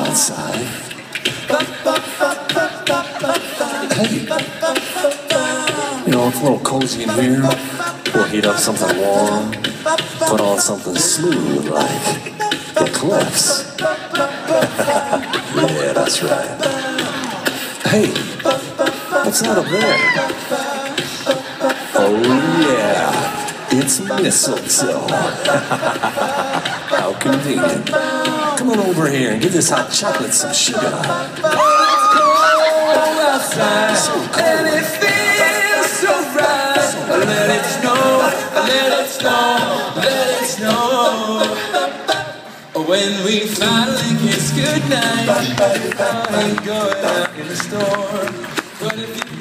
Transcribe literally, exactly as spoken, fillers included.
outside. Hey, you know, it's a little cozy in here. We'll heat up something warm, put on something smooth like the Cliffs. Yeah, that's right. Hey, what's that up there? Oh yeah, it's mistletoe. How convenient. Come on over here and give this hot chocolate some sugar. It's cold outside, so cold. And it feels so right. So let it snow, let it snow, let it snow. When we finally kiss goodnight, I ain't going out in the storm. But if you